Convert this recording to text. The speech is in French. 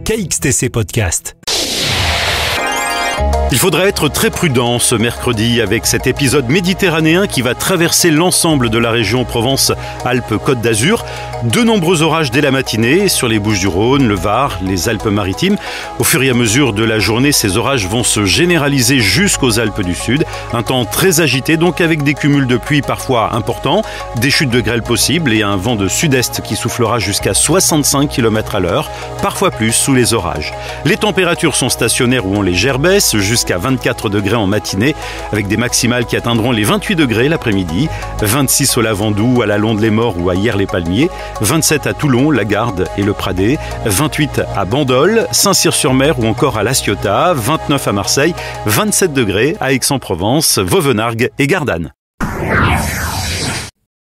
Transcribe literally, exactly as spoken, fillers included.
K X T C Podcast. Il faudra être très prudent ce mercredi avec cet épisode méditerranéen qui va traverser l'ensemble de la région Provence-Alpes-Côte d'Azur. De nombreux orages dès la matinée sur les Bouches-du-Rhône, le Var, les Alpes-Maritimes. Au fur et à mesure de la journée, ces orages vont se généraliser jusqu'aux Alpes du Sud. Un temps très agité, donc avec des cumuls de pluie parfois importants, des chutes de grêle possibles et un vent de sud-est qui soufflera jusqu'à soixante-cinq kilomètres à l'heure, parfois plus sous les orages. Les températures sont stationnaires ou en légère baisse, jusqu'à vingt-quatre degrés en matinée, avec des maximales qui atteindront les vingt-huit degrés l'après-midi, vingt-six au Lavandou, à la Londe-les-Morts ou à Hyères-les-Palmiers, vingt-sept à Toulon, la Garde et le Pradé, vingt-huit à Bandol, Saint-Cyr-sur-Mer ou encore à La Ciotat, vingt-neuf à Marseille, vingt-sept degrés à Aix-en-Provence, Vauvenargues et Gardanne.